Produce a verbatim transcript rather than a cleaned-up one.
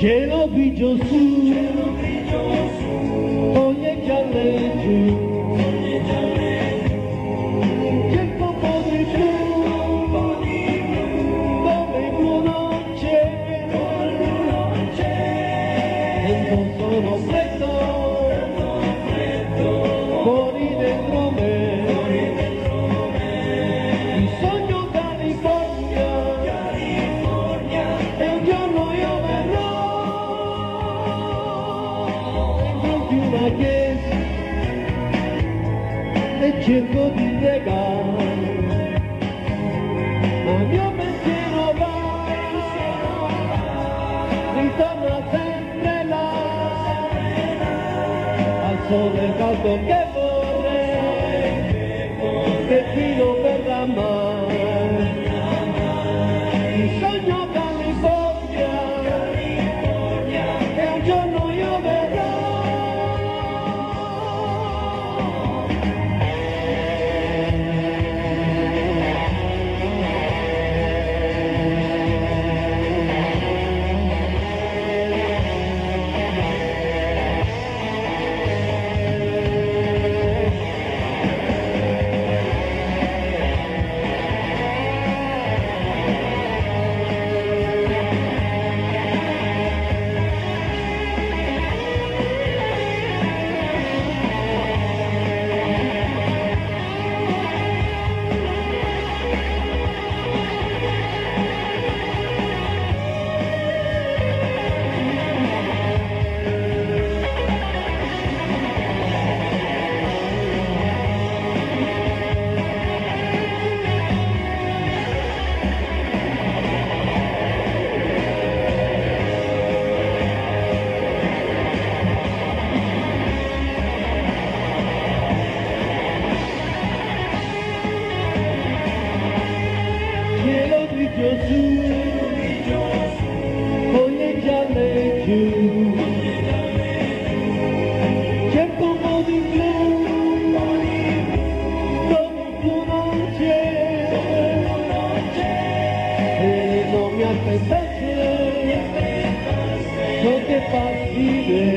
cielo grigio su, foglie gialle giù, c'è un po' di blu, dove il blu non c'è, dentro sono freddo, fuori dentro me, il sogno California, e un giorno io verrò di una chiesa e cerco di pregare, ma il mio pensiero va, ritorna sempre là, al sole caldo che vorrei, che fino per la mare, il sogno California, e un giorno io verrò. Cielo grigio su, foglie gialle giù, c'è un po' di blu, dove il blu non c'è, e non mi aspettasse, ciò che fa vivere.